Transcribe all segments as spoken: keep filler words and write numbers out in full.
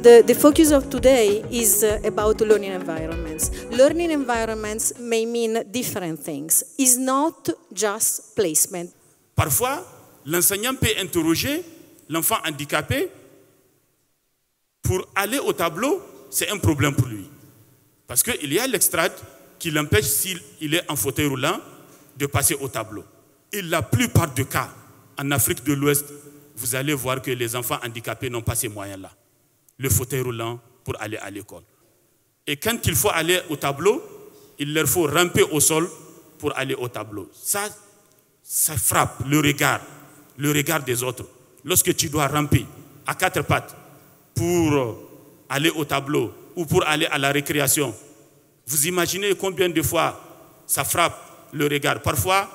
the, the focus of today is uh, about learning environments. Learning environments may mean different things. It's not just placement. Parfois, l'enseignant peut interroger l'enfant handicapé pour aller au tableau, c'est un problème pour lui. Parce qu'il y a l'extrade qui l'empêche, s'il est en fauteuil roulant, de passer au tableau. Et la plupart des cas, en Afrique de l'Ouest, vous allez voir que les enfants handicapés n'ont pas ces moyens-là. Le fauteuil roulant pour aller à l'école. Et quand il faut aller au tableau, il leur faut ramper au sol pour aller au tableau. Ça, ça frappe le regard, le regard des autres. Lorsque tu dois ramper à quatre pattes pour aller au tableau ou pour aller à la récréation, vous imaginez combien de fois ça frappe le regard. Parfois,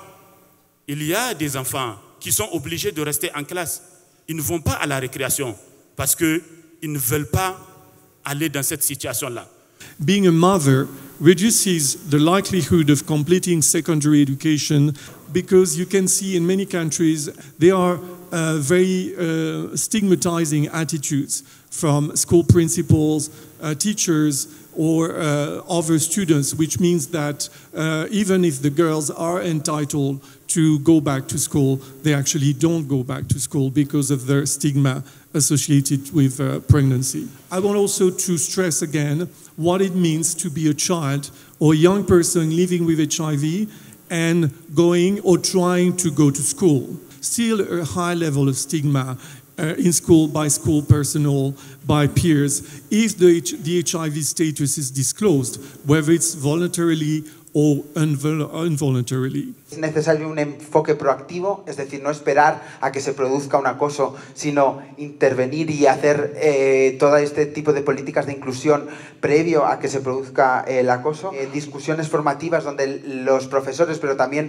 il y a des enfants qui sont obligés de rester en classe. Ils ne vont pas à la récréation parce qu'ils ne veulent pas aller dans cette situation-là. Being a mother reduces the likelihood of completing secondary education because you can see in many countries there are uh, very uh, stigmatizing attitudes from school principals, uh, teachers, or uh, other students, which means that uh, even if the girls are entitled to go back to school, they actually don't go back to school because of the stigma associated with uh, pregnancy. I want also to stress again what it means to be a child or a young person living with H I V and going or trying to go to school. Still a high level of stigma Uh, in school, by school personnel, by peers, if the, H the H I V status is disclosed, whether it's voluntarily o involuntarily. Es necesario un enfoque proactivo, es decir, no esperar a que se produzca un acoso, sino intervenir y hacer eh, todo este tipo de políticas de inclusión previo a que se produzca el acoso. Eh, discusiones formativas donde los profesores, pero también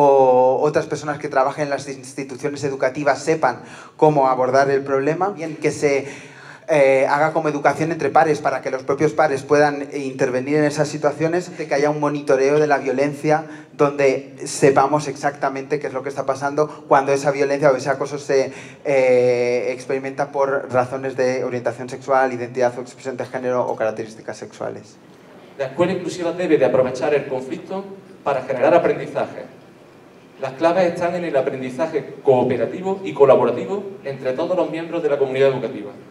o, otras personas que trabajen en las instituciones educativas sepan cómo abordar el problema. Bien, que se Eh, haga como educación entre pares para que los propios pares puedan intervenir en esas situaciones, de que haya un monitoreo de la violencia donde sepamos exactamente qué es lo que está pasando cuando esa violencia o ese acoso se eh, experimenta por razones de orientación sexual, identidad o expresión de género o características sexuales. La escuela inclusiva debe de aprovechar el conflicto para generar aprendizaje. Las claves están en el aprendizaje cooperativo y colaborativo entre todos los miembros de la comunidad educativa.